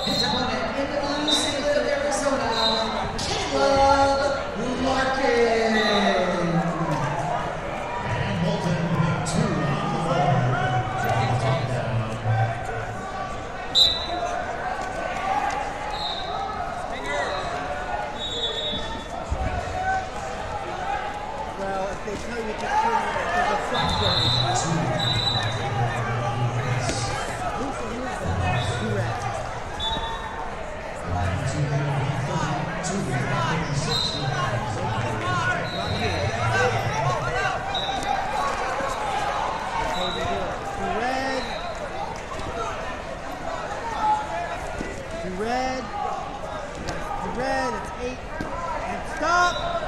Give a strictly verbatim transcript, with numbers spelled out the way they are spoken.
His opponent in the blue, Saint Louis, Arizona, Caleb Larkin. Hamilton winning two on the floor. Well, if they tell you to turn it, there's a flex zone. Who's the who's that? Two red. Two red. Six red. Not here. That's how we do it. Two red. Two red. Two red. It's eight. And stop.